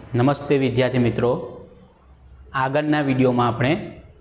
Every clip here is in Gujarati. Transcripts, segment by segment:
નમસ્તે વિદ્યાર્થી મિત્રો, આગળના વિડીયોમાં આપણે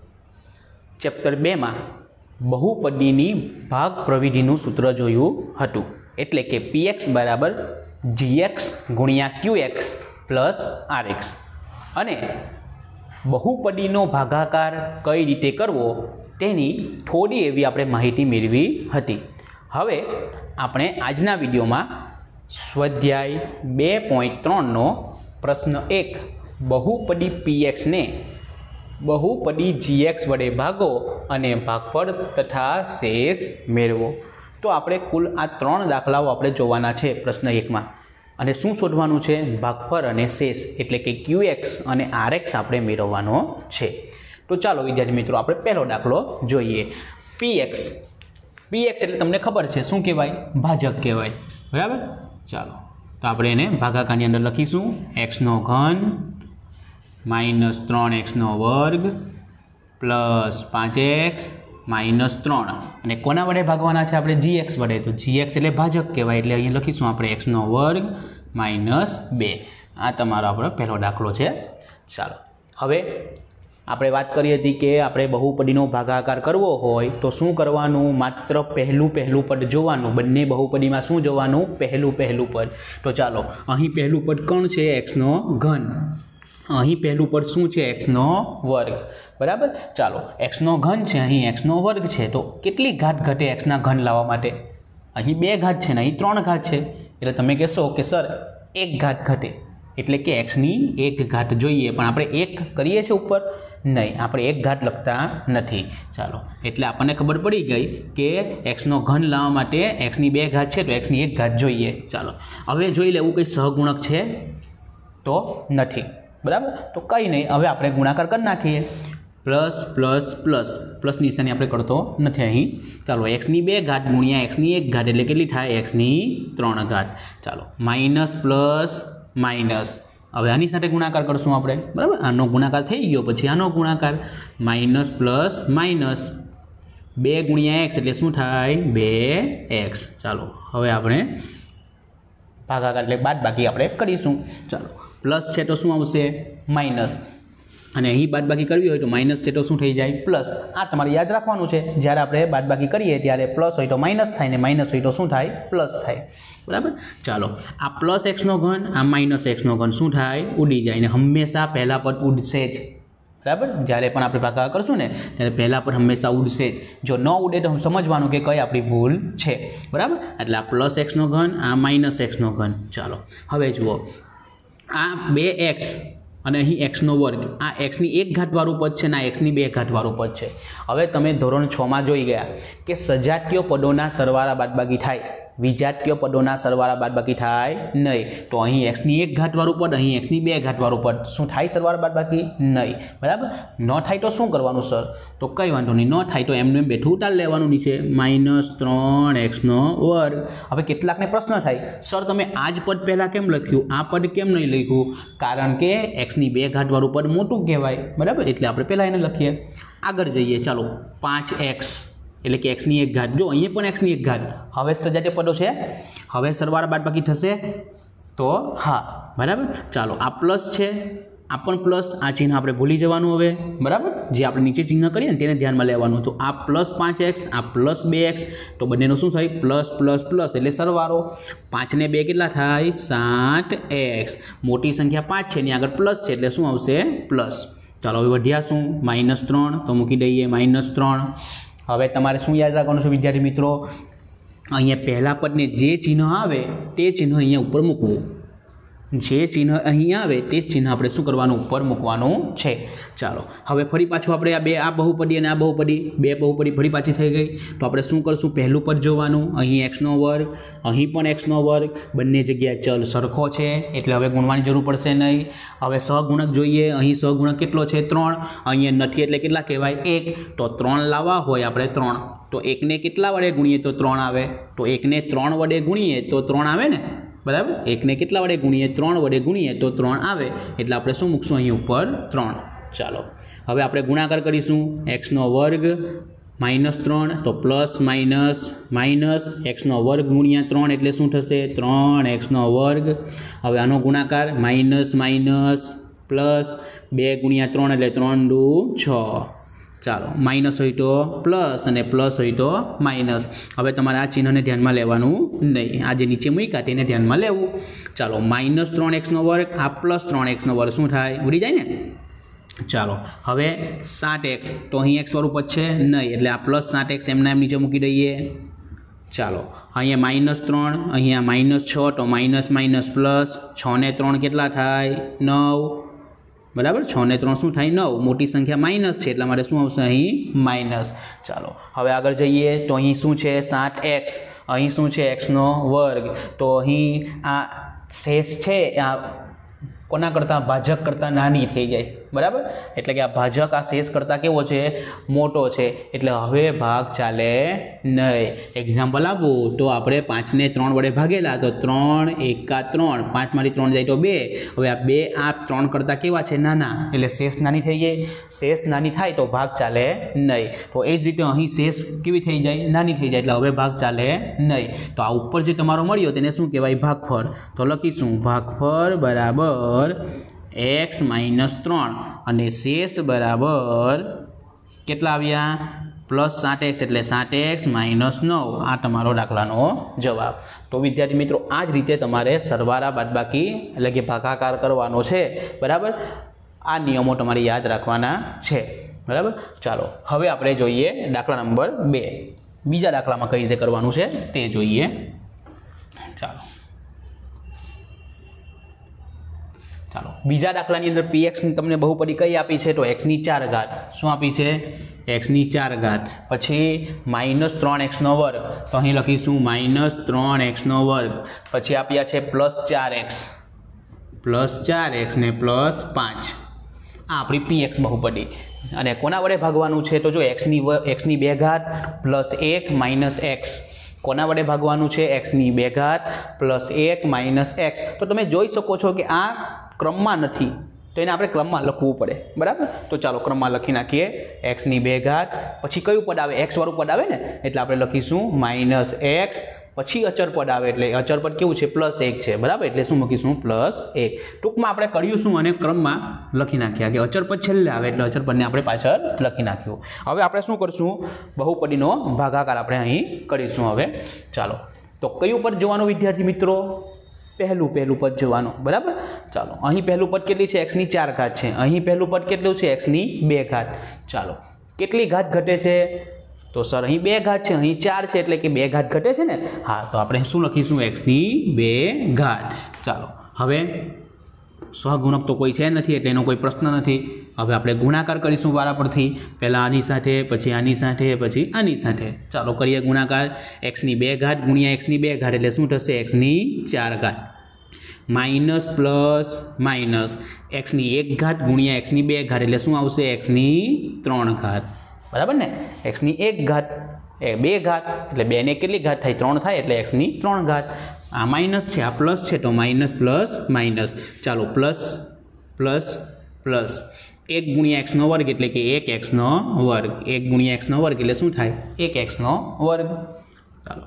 ચેપ્ટર 2 માં બહુપદીની ભાગ પ્રવિધિનું સૂત્ર જોયું હતું, એટલે કે px બરાબર gx ગુણ્યા qx પ્લસ rx અને બહુપદીનો ભાગાકાર કઈ રીતે કરવો તેની થોડી એવી આપણે માહિતી મેળવી હતી। હવે આપણે આજના વિડીયોમાં સ્વાધ્યાય 2.3 નો प्रश्न 1 बहुपदी px ने बहुपदी gx वडे भागो अने भागफळ तथा शेष मेळवो। तो आपणे कुल आ 3 दाखलाओ आपणे जोवाना छे प्रश्न 1 में अने शुं शोधवानुं छे भागफळ अने शेष एटले के qx अने rx आपणे मेळववानो छे। तो चालो विद्यार्थी मित्रों आपणे पहेलो दाखलो जोईए। px एटले तमने खबर छे शुं कहेवाय, भाजक कहेवाय, बराबर। चालो तो आपणे एने भागाकारनी अंदर लखीशुं x नो घन माइनस 3x नो वर्ग प्लस 5x माइनस 3 अने कोना वडे भागवाना छे आपणे gx वडे। तो gx एटले भाजक कहेवाय एटले अहीं लखीशुं आपणे x नो वर्ग माइनस 2। आ तमारो आपणो पहेलो दाखलो छे। चालो हवे આપણે વાત કરી હતી કે આપણે બહુપદીનો ભાગાકાર કરવો હોય તો શું કરવાનું, માત્ર પહેલું પદ જોવાનું। બંને બહુપદીમાં શું જોવાનું, પહેલું પદ। તો ચાલો અહીં પહેલું પદ કોણ છે, x નો ઘન, અહીં પહેલું પદ શું છે, x નો વર્ગ, બરાબર। ચાલો x નો ઘન છે, અહીં x નો વર્ગ છે, તો કેટલી ઘાત ઘટે x ના ઘન લાવવા માટે? અહીં 2 ઘાત છે ને અહીં 3 ઘાત છે, એટલે તમે કહેશો કે સર 1 ઘાત ઘટે, એટલે કે x ની 1 ઘાત જોઈએ, પણ આપણે 1 કરીએ છીએ ઉપર, नहीं આપણે 1 घात लगता नहीं। चलो एटले आपने खबर पड़ी गई कि x नो घन लावा माटे x नी 2 घात है तो x नी 1 घात जोईए। चलो हवे जोई लेवुं कोई सहगुणक है तो नहीं, बराबर। तो कई नहीं, हवे आपणे गुणाकार कर नाखीए, प्लस प्लस प्लस प्लस निशानी आपणे करतो नहीं अहीं। चलो x नी 2 घात गुणिया x नी 1 घात एटले केटली थाय, x नी 3 घात। चलो माइनस प्लस माइनस, હવે આની સાથે ગુણાકાર કરશું આપણે, બરાબર। આનો ગુણાકાર થઈ ગયો, પછી આનો ગુણાકાર માઇનસ પ્લસ માઇનસ 2 ગુણ્યા x એટલે શું થાય, 2x। ચાલો હવે આપણે ભાગાકાર એટલે બાદબાકી આપણે કરીશું। ચાલો પ્લસ છે તો શું આવશે, માઇનસ, અને અહીં બાદબાકી કરવી હોય તો માઇનસ છે તો શું થઈ જાય, પ્લસ। આ તમારે યાદ રાખવાનું છે, જ્યારે આપણે બાદબાકી કરીએ ત્યારે પ્લસ હોય તો માઇનસ થાય ને માઇનસ હોય તો શું થાય, પ્લસ થાય, बराबर। चलो आ प्लस एक्स नो घन आ माइनस एक्स नो घन शू थाय, उड़ी जाए, हमेशा पहला पद उड़शे ज, बराबर। ज्यारे पण आपणे भागाकार करशुं ने त्यारे पहला पद हमेशा उड़शे ज। जो न उड़े तो समझवानुं के कई आपणी भूल छे, बराबर। एटले आ प्लस एक्स नो घन आ माइनस एक्स नो घन। चलो हवे जुओ आ 2x અને અહીં x નો વર્ગ, આ x ની 1 ઘાત વાળું પદ છે ને આ x ની 2 ઘાત વાળું પદ છે। હવે તમે ધોરણ 6 માં જોઈ ગયા કે સજાતીય પદોના સરવાળા બાદબાકી થાય, વિજાતીય પદોના સરવાળા બાદબાકી થાય નહીં। તો અહીં x ની 1 ઘાત વાળું પદ, અહીં x ની 2 ઘાત વાળું પદ, શું થાય સરવાળા બાદબાકી નહીં, બરાબર। ન થાય તો શું કરવાનું સર, તો કંઈ વાંધો નહીં, ન થાય તો એમને બેઠું ઉતાર લેવાનું નીચે, માઇનસ 3x નો વર્ગ। હવે કેટલાકને પ્રશ્ન થાય, સર તમે આ જ પદ પહેલાં કેમ લખ્યું, આ પદ કેમ નહીં લખ્યું? કારણ કે x ની 2 ઘાત વાળું પદ મોટું કહેવાય, બરાબર, એટલે આપણે પહેલાં એને લખીએ। આગળ જઈએ, ચાલો 5x એટલે કે x ની 1 ઘાત, જો અહીંયા પણ x ની 1 ઘાત, હવે સજાતીય પદો છે, હવે સરવાળા બાદબાકી થશે તો હા, બરાબર। ચાલો આ પ્લસ છે, આ પણ પ્લસ, આ ચિહ્ન આપણે ભૂલી જવાનું હવે, બરાબર। જે આપણે નીચે ચિહ્ન કરીએ ને તેને ધ્યાનમાં લેવાનું। તો આ પ્લસ 5x આ પ્લસ 2x, તો બંનેનો શું થાય, પ્લસ પ્લસ પ્લસ એટલે સરવાળો। 5 ને 2 કેટલા થાય, 7x। મોટી સંખ્યા 5 છે એની આગળ પ્લસ છે એટલે શું આવશે, પ્લસ। ચાલો હવે વધ્યા શું, માઇનસ 3, તો મૂકી દઈએ માઇનસ 3। હવે તમારે શું યાદ રાખવાનું છે વિદ્યાર્થી મિત્રો, અહીંયા પહેલા પદને જે ચિહ્ન આવે તે ચિહ્ન અહીંયા ઉપર મૂકવું, જે ચિહ્ન અહીં આવે તે ચિહ્ન આપણે શું કરવાનું, ઉપર મૂકવાનું છે। ચાલો હવે ફરી પાછું આપણે આ બહુપદી અને આ બહુપદી, 2 બહુપદી ફરી પાછી થઈ ગઈ, તો આપણે શું કરશું, પહેલું પદ જોવાનું, અહીં x નો વર્ગ, અહીં પણ x નો વર્ગ, બંને જગ્યાએ ચલ સરખો છે એટલે હવે ગુણવાની જરૂર પડશે નહીં। હવે સહગુણક જોઈએ, અહીં સહગુણક કેટલો છે, 3, અહીંયા નથી એટલે કેટલા કહેવાય, 1। તો 3 લાવવા હોય આપણે 3, તો 1 ને કેટલા વડે ગુણીએ તો 3 આવે, તો 1 ને 3 વડે ગુણીએ તો 3 આવે ને, बराबर। 1 ने કેટલા વડે ગુણીએ, 3 વડે ગુણીએ તો 3 આવે, એટલે આપણે શું મૂકશું અહીં ઉપર 3। ચાલો હવે આપણે ગુણાકાર કરીશું, x નો વર્ગ -3 तो प्लस माइनस माइनस एक्सनो वर्ग गुणिया 3 एटले शुं थशे 3x वर्ग। हवे आनो गुणाकार माइनस माइनस प्लस 2 गुणिया 3 एटले 3 2 6। चालो माइनस होय तो प्लस अने प्लस होय तो माइनस। हवे तमारे आ चिन्हने ध्यानमां लेवानुं नहीं, आ जे नीचे मूक्या तेने ध्यानमां लेवुं। चालो -3x वर्ग आ +3x वर्ग शुं थाय उड़ी जाय ने। चालो हवे 7x तो अहीं x वाळुं पद छे नहीं एटले आ +7x एमना एम नीचे मूकी दईए। चालो अहींया -3 अहींया -6 तो माइनस माइनस प्लस 6 ने 3 केटला थाय 9 बराबर। 6 ने 3 शुं थाय 9 मोटी संख्या माइनस छे एटला माटे शुं आवशे अहीं माइनस। चालो हवे आगळ जईए तो अहीं शुं छे 7x अहीं शुं छे x नो वर्ग तो अहीं आ शेष छे आ कोना करता भाजक करता नानी थई जाय बराबर। एटले के आ भाजक आ शेष करता केवो छे मोटो छे एटले हवे भाग चाले नहीं। एक्जाम्पल आपू तो आपणे 5 ने 3 वडे भागेला तो 3 एका 3 5 मांथी 3 जाय तो 2। हवे आ 2 आ 3 करता केवा छे नाना एटले शेष नानी थई जाय। शेष नानी थाय तो भाग चाले नहीं। तो ए ज रीते अहीं शेष केवी थई जाय नानी थई जाय एटले हवे भाग चाले नहीं। तो आ उपर जे तमारो मळ्यो तेने शुं कहेवाय भागफळ। तो लखीशुं भागफळ बराबर x -3 અને शेष बराबर કેટલા આવ્યા +7x એટલે 7x -9 આ તમારો દાખલાનો જવાબ। તો વિદ્યાર્થી મિત્રો આ જ રીતે તમારે સરવાળા બાદબાકી એટલે કે ભાગાકાર કરવાનો છે બરાબર। આ નિયમો તમારે યાદ રાખવાના છે બરાબર। ચાલો હવે આપણે જોઈએ દાખલા નંબર 2। બીજા દાખલામાં કઈ રીતે કરવાનું છે તે જોઈએ। ચાલો ચાલો बीजा दाखला अंदर px तमने बहुपदी कई आपी है तो x की 4 घात शू आपी है x की 4 घात पछी -3x वर्ग तो अहीं लखीशुं -3x वर्ग पछी आप्या है +4x ने +5 आ आपणी px बहुपदी अने कोना वडे भागवानुं छे तो जो x की 2 घात +1 -x कोना वडे भागवानुं छे x की 2 घात +1 -x। तो तमे जोई शको छो कि आ क्रम में नहीं तो इन्हें आपणे क्रम में लखवू पड़े बराबर। तो चलो क्रम में लखी नाखीए x की 2 घात पछी कयुं पद आवे x वाळुं पद आवे ने एटले आपणे लखीशुं -x पछी अचर पद आवे एटले अचर पद केवुं छे +1 छे बराबर एटले शुं मूकीशुं +1। टूंकमां आपणे कर्युं शुं अने क्रम में लखी नाख्या कि अचर पद छेल्ले आवे एटले अचर पदने आपणे पाछळ लखी नाख्युं। हवे आपणे शुं करशुं बहुपदीनो भागाकार आपणे અહીં કરીશું। हवे चालो तो कयुं पद जोवानुं विद्यार्थी मित्रों पहलू पद जोवानुं बराबर। चलो अहीं पहलू पद केटली छे x की 4 घात छे अहीं पहलू पद केटलुं छे x की 2 घात। चलो केटली घात घटे छे तो सर अहीं 2 घात छे अहीं 4 छे एटले के 2 घात घटे छे ने। हाँ तो आपणे शुं लखीशुं x की 2 घात। चलो हवे सहगुणक तो कोई है नहीं एटले एनो कोई प्रश्न नहीं। हवे आपणे गुणाकार करीशुं वारा परथी पहला आनी साथे पछी आनी साथे पछी आनी साथे। चालो करीए गुणाकार x की 2 घात गुणिया x की 2 घात एटले शुं थशे x की 4 घात माइनस प्लस माइनस x की 1 घात गुणिया x की 2 घात एटले शुं आवशे x की 3 घात बराबर ने। x की 1 घात 2 घात एटले 2 ने केटली घात थाय 3 थाय एटले x की 3 घात। आ माइनस है आ प्लस है तो माइनस प्लस माइनस। चालो प्लस प्लस प्लस 1 गुणिया x वर्ग एटले कि 1x वर्ग 1 गुणिया x वर्ग एटले शुं थाय 1x वर्ग। चालो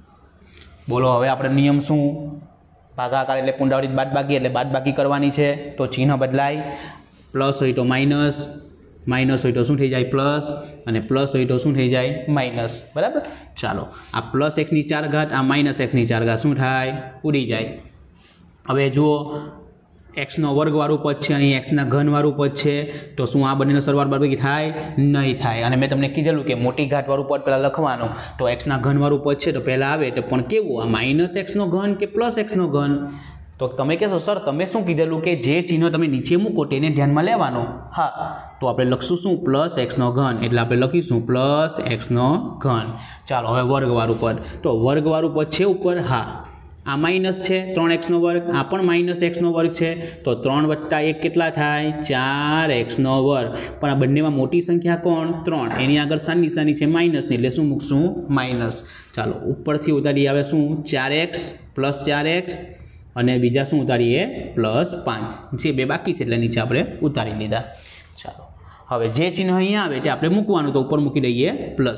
बोलो हवे आपणे नियम शुं भागाकार एटले पुनरावृत्त बादबाकी एटले बादबाकी करवानी छे तो चिन्ह बदलाय प्लस होय तो माइनस माइनस होय तो शुं थई जाय प्लस अने प्लस होय तो शुं थई जाय माइनस बराबर। चालो आ प्लस x की 4 घात आ माइनस x की 4 घात शुं थाय उड़ी जाय। हवे जुओ x वर्ग वाळुं पद छे अहीं x घन वाळुं पद छे तो शुं आ बंनेनो सरवाळो बादबाकी थाय नहीं थाय। अने मैं तमने कीधेलुं के मोटी घात वाळुं पद पहेला लखवानुं तो x घन वाळुं पद छे तो पहेला आवे तो पण केवुं आ -x घन के +x घन। तो तमे कहो सर तमे शुं कीधेलुं के जे चिन्ह तमे नीचे मूको तेने ध्यानमां लेवानुं। हाँ तो आपणे लखशुं शुं +x घन एटले आपणे लखीशुं +x घन। चालो हवे वर्गवाळुं पद तो वर्गवाळुं पद छे उपर। हाँ आ माइनस है 3x वर्ग आ पण -x वर्ग है तो 3 + 1 केटला थाय 4x वर्ग। पण आ बंनेमां मोटी संख्या कोण 3 एनी आगळ निशानी है माइनस ने एटले शुं मूकशुं माइनस। चालो उपरथी उतारी आवे शुं 4x + 4x अने बीजा शुं उतारीए +5 जे बे बाकी छे एटले नीचे आपणे उतारी लीधा। चालो हवे जे चिन्ह अहींया आवे ते आपणे मूकवानुं, तो उपर मूकी दईए प्लस।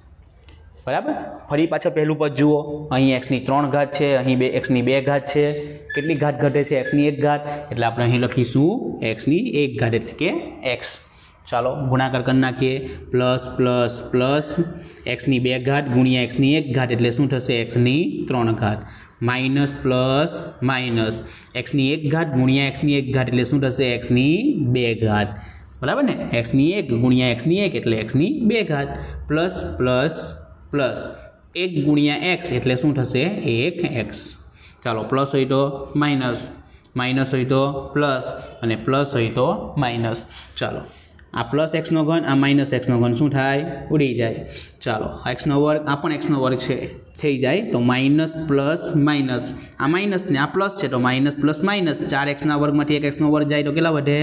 बराबर। फरी पाछा पहलू पद जुओ, अहीं x ની 3 ઘાત છે, अहीं x ની 2 ઘાત છે, કેટલી ઘાત ઘટે છે x ની 1 ઘાત, એટલે આપણે અહીં લખીશું x ની 1 ઘાત એટલે કે x। ચાલો ગુણાકાર કરી નાખીએ, પ્લસ પ્લસ પ્લસ x ની 2 ઘાત ગુણ્યા x ની 1 ઘાત એટલે શું થશે x ની 3 ઘાત, માઇનસ પ્લસ માઇનસ x ની 1 ઘાત ગુણ્યા x ની 1 ઘાત એટલે શું થશે x ની 2 ઘાત। बराबर ने, x ની 1 गुणिया x ની 1 એટલે x ની 2 घात, प्लस प्लस प्लस 1 गुणिया x એટલે શું થશે 1x। ચાલો પ્લસ હોય તો માઇનસ, માઇનસ હોય તો પ્લસ અને પ્લસ હોય તો માઇનસ। ચાલો આ પ્લસ x નો ઘન, આ માઇનસ x નો ઘન શું થાય ઉડી જાય। ચાલો x નો વર્ગ, આ પણ x નો વર્ગ છે થઈ જાય, તો માઇનસ પ્લસ માઇનસ, આ માઇનસ ને આ પ્લસ છે તો માઇનસ પ્લસ માઇનસ, 4x ના વર્ગમાંથી 1x નો વર્ગ જાય તો કેટલા વધે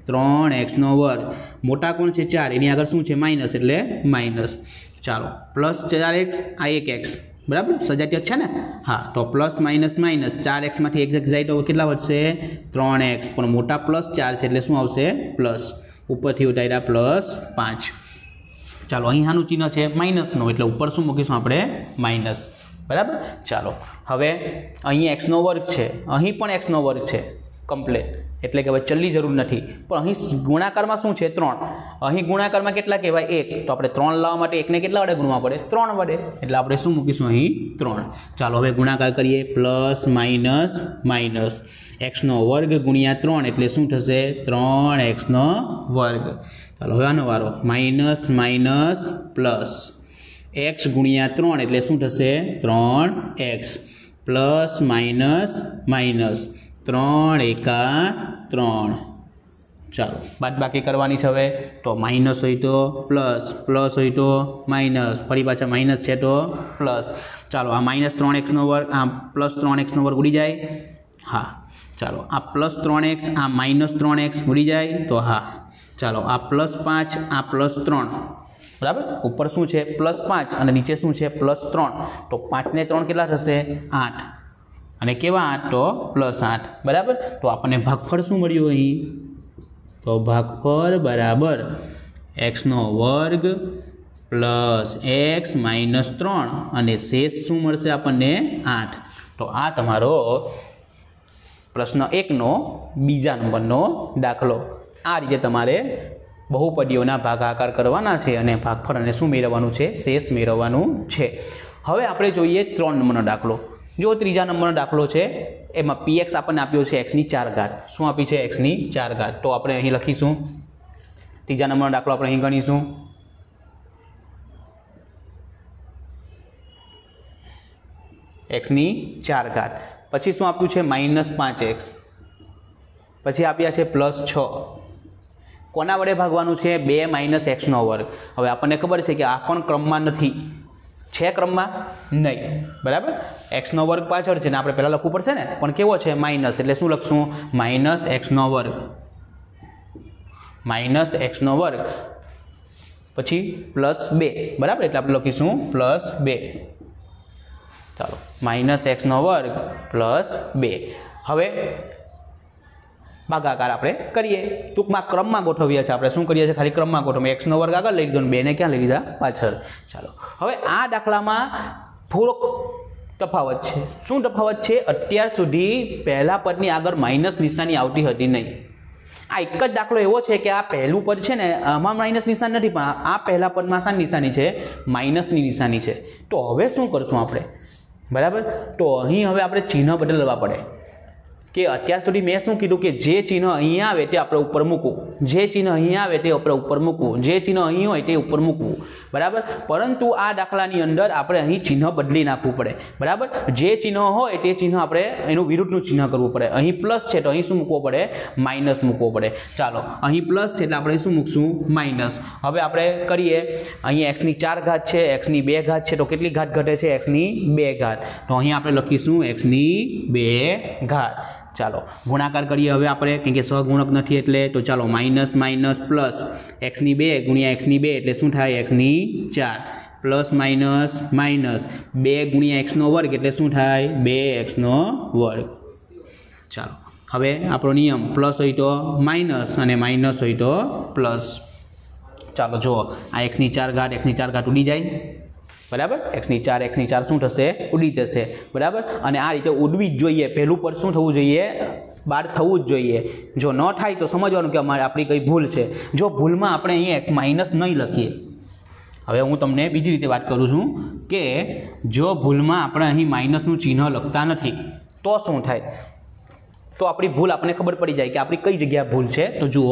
3x નો વર્ગ। મોટા કોણ છે 4, એની આગળ શું છે માઇનસ એટલે માઇનસ। ચાલો પ્લસ 4x આ 1x, बराबर सजातीय है ने। हाँ तो प्लस माइनस माइनस 4x में 1x जाए तो के वधशे 3x, पर मोटा प्लस 4 है एटले शुं आवशे प्लस, ऊपर थी उतार्या प्लस 5। चलो अहीं हानु चिन्ह है माइनस नो, एटले ऊपर शुं मूकीशुं आपणे माइनस। बराबर। चलो हवे अहीं x नो वर्ग है, अहीं पण x नो वर्ग है कम्प्लीट, एटले के चलनी जरूर नहीं, पर अहीं गुणाकार में शुं छे 3, अहीं गुणाकार में केटला कहेवाय 1, तो आपणे 3 लाववा माटे 1 ने केटला वडे गुणवा पड़े 3 वडे, एटले आपणे शुं मूकीशुं अहीं 3। चालो हवे गुणाकार करीए, प्लस माइनस माइनस x नो वर्ग गुणिया 3 एटले शुं थशे 3x नो वर्ग। चालो हवे आनो वारो, माइनस माइनस प्लस x गुणिया 3 एटले शुं थशे 3x, प्लस माइनस माइनस 3 एका 3। चलो बाद बाकी करवानी छे हवे, तो माइनस होय तो प्लस, प्लस होय तो माइनस, फरी पाछा माइनस छे तो प्लस। चलो आ माइनस 3x नो वर्ग, आ प्लस 3x नो वर्ग उड़ी जाए। हाँ चलो आ प्लस 3x, आ माइनस 3x उड़ी जाए तो हाँ। चलो आ प्लस 5, आ प्लस 3, बराबर। ऊपर शू है प्लस 5 और नीचे शू है प्लस 3, तो 5 ने 3 केटला थशे 8, અને કેવા 8 તો પ્લસ 8। બરાબર। તો આપણને ભાગફળ શું મળ્યું અહીં, તો ભાગફળ બરાબર x નો વર્ગ પ્લસ x માઇનસ 3 અને શેષ શું મળશે આપણને 8। તો આ તમારો પ્રશ્ન 1 નો બીજા નંબરનો દાખલો। આ રીતે તમારે બહુપદીઓના ભાગાકાર કરવાના છે અને ભાગફળ અને શું મેળવવાનું છે શેષ મેળવવાનું છે। હવે આપણે જોઈએ 3 નંબરનો દાખલો। जो तीजा नंबर दाखलो है एम px आपने आप्यो है x ની 4 घात, शू आपी है x ની 4 घात, तो आपणे अहीं लखीशुं तीजा नंबर दाखलो आपणे अहीं गणीशुं। x ની 4 घात, पछी शू आप्युं है माइनस 5x, पछी आप्या है प्लस 6, कोना वडे भागवानुं छे 2 माइनस x नो वर्ग। हवे आपणे खबर है कि आ पण क्रममां नथी, छे क्रम में नहीं, बराबर। x नो वर्ग पाछळ छे ने आपणे पहेला लखवू पड़शे ने, पण केवो छे माइनस, एटले शुं लखशुं माइनस x नो वर्ग, माइनस x नो वर्ग पछी प्लस 2, बराबर। एटले आपणे लखीशुं प्लस 2। चलो माइनस x नो वर्ग प्लस 2। हवे भागाकार आपणे करीए, टूंकमां क्रममां गोठवीए छीए आपणे, शुं करीए छीए खाली क्रममां गोठवीए, x नो वर्ग आगळ लई लीधो, 2 ने क्यां लई लीधा पाछळ। चालो हवे आ दाखलामां थोड़ोक तफावत छे। शुं तफावत छे, अत्यार सुधी पहला पदनी आगळ माइनस निशानी आवती हती नहीं। आ एक ज दाखलो एवो छे कि आ पहलू पद छे ने आमां माइनस निशान नथी, पण आ पहला पदमां शानी निशानी छे माइनसनी निशानी छे। तो हवे शुं करशुं आपणे, बराबर। तो अहीं हवे आपणे चिन्ह बदलवा पड़े कि अत्यार सुधी मैं शू कीधुं कि जे चिन्ह अहीं आवे ते आपणे उपर मूकवुं, जे चिन्ह अहीं आवे ते आपणे उपर मूकवुं, जे चिन्ह अहीं होय ते उपर मूकवुं, बराबर। परंतु आ दाखलानी अंदर आपणे अहीं चिन्ह बदली नाखवुं पड़े, बराबर। जे चिन्ह होय ते चिन्ह आपणे एनुं विरुद्धनुं चिन्ह करवुं पड़े। अहीं प्लस छे तो अहीं शुं मूकवुं पड़े माइनस मूकवुं पड़े। चालो अहीं प्लस छे એટલે આપણે શું મૂકશું માઇનસ। હવે આપણે કરીએ, અહીં x ની 4 ઘાત છે, x ની 2 ઘાત છે, તો કેટલી ઘાત ઘટે છે x ની 2 ઘાત, તો અહીં આપણે લખીશું x ની 2 ઘાત। ચાલો ગુણાકાર કરીએ હવે આપણે, કેમ કે સહગુણક નથી એટલે, તો ચાલો માઇનસ માઇનસ પ્લસ x ની 2 ગુણ્યા x ની 2 એટલે શું થાય x ની 4, प्लस माइनस माइनस 2 गुणिया x नो वर्ग એટલે શું થાય 2x નો વર્ગ। ચાલો હવે આપણો નિયમ પ્લસ હોય તો માઇનસ અને માઇનસ હોય તો પ્લસ, ચાલો જુઓ આ એક્સની 4 ઘાત ઉડી જાય બરાબર, એક્સની 4 શું થશે ઉડી જશે બરાબર। અને આ રીતે ઉડવી જ જોઈએ, પહેલું પદ શું થવું જોઈએ બાર થવું જ જોઈએ। જો ન થાય તો સમજવાનું કે અમારે આપણી કઈ ભૂલ છે। જો ભૂલમાં આપણે અહીંયા માઇનસ નહીં લખીએ, હવે હું તમને બીજી રીતે વાત કરું છું કે જો ભૂલમાં આપણે અહીં માઇનસનું ચિહ્ન લખતા નથી તો શું થાય, તો આપણી ભૂલ આપણને ખબર પડી જાય કે આપણી કઈ જગ્યાએ ભૂલ છે। તો જુઓ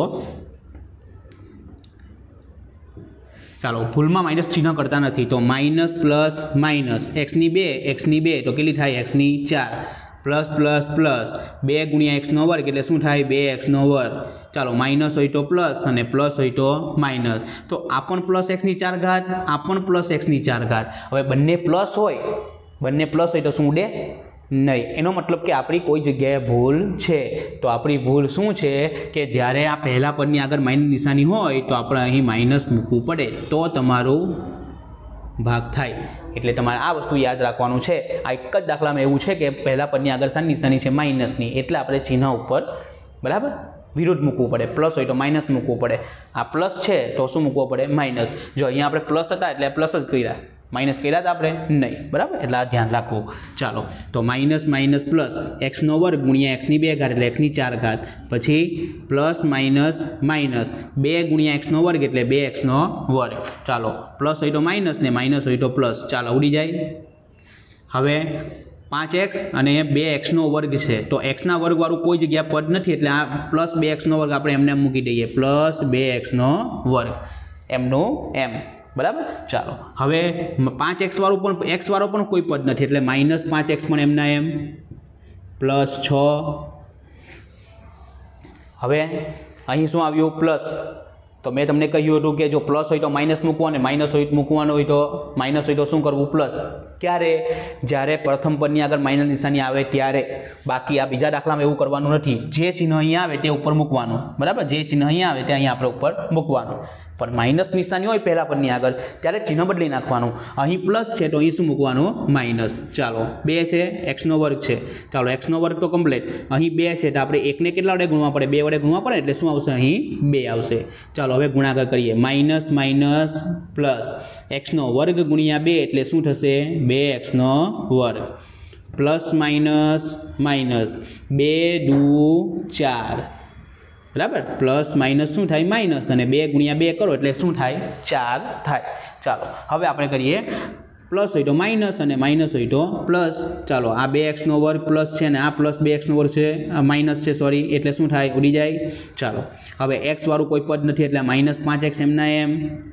ચાલો ભૂલમાં માઇનસ ચિહ્ન કરતા નથી તો માઇનસ પ્લસ માઇનસ એક્સની 2 તો કેટલી થાય એક્સની 4 પ્લસ પ્લસ પ્લસ 2 ગુણ્યા એક્સનો વર્ગ એટલે શું થાય 2x નો વર્ગ। ચાલો માઇનસ હોય તો પ્લસ અને પ્લસ હોય તો માઇનસ, તો આ પણ પ્લસ એક્સની 4 ઘાત, આ પણ પ્લસ એક્સની 4 ઘાત। હવે બંને પ્લસ હોય તો શું ઉડે નહીં, એનો મતલબ કે આપણી કોઈ જગ્યાએ ભૂલ છે। તો આપણી ભૂલ શું છે કે જ્યારે આ પહેલા પદની આગળ માઇનસ નિશાની હોય તો આપણે અહીં માઇનસ મૂકવું પડે તો તમારું ભાગ થાય। એટલે તમારે આ વસ્તુ યાદ રાખવાનું છે। આ એક જ દાખલામાં એવું છે કે પહેલા પદની આગળ શાની નિશાની છે માઇનસની, એટલે આપણે ચિહ્ન ઉપર બરાબર વિરુદ્ધ મૂકવું પડે, પ્લસ હોય તો માઇનસ મૂકવું પડે। આ પ્લસ છે તો શું મૂકવું પડે માઇનસ। જો અહીંયા આપણે પ્લસ હતા એટલે પ્લસ જ કર્યા, માઇનસ કર્યા હતા આપણે નહીં બરાબર, એટલે આ ધ્યાન રાખવું। ચાલો તો માઇનસ માઇનસ પ્લસ એક્સનો વર્ગ ગુણ્યા એક્સની 2 ઘાત એટલે એક્સની 4 ઘાત, પછી પ્લસ માઇનસ માઇનસ 2 ગુણ્યા એક્સનો વર્ગ એટલે 2x નો વર્ગ। ચાલો પ્લસ હોય તો માઇનસ ને માઇનસ હોય તો પ્લસ, ચાલો ઉડી જાય। હવે 5x અને 2x નો વર્ગ છે તો એક્સના વર્ગવાળું કોઈ જગ્યા પદ નથી એટલે આ પ્લસ 2x નો વર્ગ આપણે એમને મૂકી દઈએ, પ્લસ 2x નો વર્ગ એમનું એમ બરાબર। ચાલો હવે 5x વાળું પણ x વાળો પણ કોઈ પદ નથી એટલે માઇનસ 5x પણ એમના એમ પ્લસ 6। હવે અહીં શું આવ્યું પ્લસ, તો મેં તમને કહ્યું હતું કે જો પ્લસ હોય તો માઇનસ મૂકવાનું, માઇનસ હોય મૂકવાનું હોય તો માઇનસ હોય તો શું કરવું પ્લસ। ક્યારે જ્યારે પ્રથમ પદની આગળ માઇનસ નિશાની આવે ત્યારે, બાકી આ બીજા દાખલામાં એવું કરવાનું નથી। જે ચિહ્ન અહીં આવે તે ઉપર મૂકવાનું બરાબર, જે ચિહ્ન અહીં આવે તે અહીં આપણે ઉપર મૂકવાનું, પણ માઇનસ નિશાની હોય પહેલા પદની આગળ ત્યારે ચિહ્ન બદલી નાખવાનું। અહીં પ્લસ છે તો અહીં શું મૂકવાનું માઇનસ। ચાલો 2 છે એક્સનો વર્ગ છે, ચાલો એક્સનો વર્ગ તો કમ્પ્લીટ, અહીં 2 છે તો આપણે એકને કેટલા વડે ગુણવા પડે 2 વડે ગુણવા પડે એટલે શું આવશે અહીં 2 આવશે। ચાલો હવે ગુણાકાર કરીએ, માઇનસ માઇનસ પ્લસ એક્સનો વર્ગ ગુણ્યા 2 એટલે શું થશે 2x નો વર્ગ, પ્લસ માઇનસ માઇનસ 2 દુ 4 બરાબર, પ્લસ માઇનસ શું થાય માઇનસ અને 2 ગુણ્યા 2 કરો એટલે શું થાય 4 થાય। ચાલો હવે આપણે કરીએ પ્લસ હોય તો માઇનસ અને માઇનસ હોય તો પ્લસ। ચાલો આ 2x નો વર્ગ પ્લસ છે અને આ પ્લસ 2x નો વર્ગ છે માઇનસ છે સોરી, એટલે શું થાય ઉડી જાય। ચાલો હવે x વાળું કોઈ પદ નથી એટલે માઇનસ 5x એમના એમ,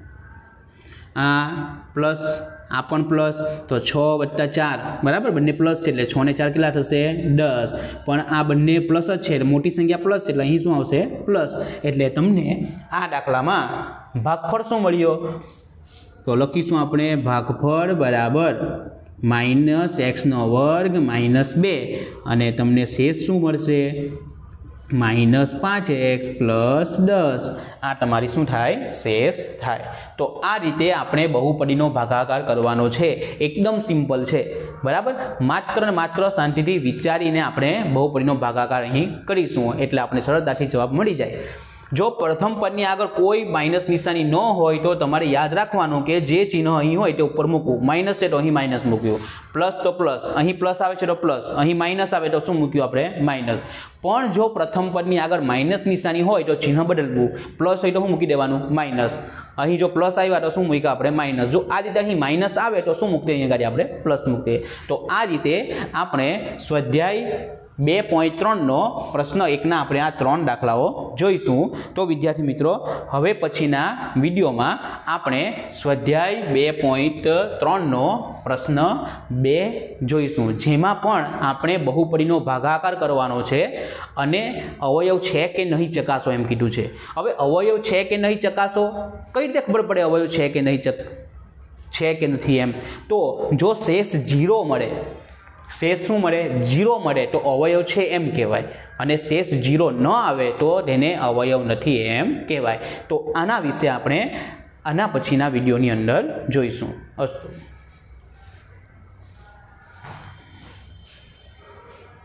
આ પ્લસ આ પણ પ્લસ, તો 6 વત્તા 4 બરાબર, બંને પ્લસ છે એટલે 6 ને 4 કેટલા થશે 10, પણ આ બંને પ્લસ જ છે એટલે મોટી સંખ્યા પ્લસ છે એટલે અહીં શું આવશે પ્લસ। એટલે તમને આ દાખલામાં ભાગફળ શું મળ્યો, તો લખીશું આપણે ભાગફળ બરાબર માઇનસ એક્સનો વર્ગ માઇનસ 2 અને તમને શેષ શું મળશે માઇનસ 5x પ્લસ 10, આ તમારી શું થાય શેષ થાય। તો આ રીતે આપણે બહુપદીનો ભાગાકાર કરવાનો છે, એકદમ સિમ્પલ છે બરાબર। માત્ર ને માત્ર શાંતિથી વિચારીને આપણે બહુપદીનો ભાગાકાર અહીં કરીશું એટલે આપણે સરળતાથી જવાબ મળી જાય। જો પ્રથમ પદની આગળ કોઈ માઇનસ નિશાની ન હોય તો તમારે યાદ રાખવાનું કે જે ચિહ્ન અહીં હોય તે ઉપર મૂકવું, માઇનસ છે તો અહીં માઇનસ મૂક્યું, પ્લસ તો પ્લસ, અહીં પ્લસ આવે છે તો પ્લસ, અહીં માઇનસ આવે તો શું મૂક્યું આપણે માઇનસ। પણ જો પ્રથમ પદની આગળ માઇનસ નિશાની હોય તો ચિહ્ન બદલવું, પ્લસ હોય તો શું મૂકી દેવાનું માઇનસ, અહીં જો પ્લસ આવ્યા તો શું મૂક્યા આપણે માઇનસ, જો આ રીતે અહીં માઇનસ આવે તો શું મૂકીએ અહીંયા ગાડી આપણે પ્લસ મૂકીએ। તો આ રીતે આપણે સ્વાધ્યાય 2.3 નો પ્રશ્ન 1ના આપણે આ 3 દાખલાઓ જોઈશું। તો વિદ્યાર્થી મિત્રો હવે પછીના વિડીયોમાં આપણે સ્વાધ્યાય 2.3 નો પ્રશ્ન 2 જોઈશું, જેમાં પણ આપણે બહુપદીનો ભાગાકાર કરવાનો છે અને અવયવ છે કે નહીં ચકાસો એમ કીધું છે। હવે અવયવ છે કે નહીં ચકાસો કઈ રીતે ખબર પડે અવયવ છે કે નહીં છે કે નથી એમ, તો જો શેષ 0 મળે, શેષ શું મળે 0 મળે તો અવયવ છે એમ કહેવાય, અને શેષ 0 ન આવે તો તેને અવયવ નથી એમ કહેવાય। તો આના વિશે આપણે આના પછીના વિડીયોની અંદર જોઈશું। અસ્તુ।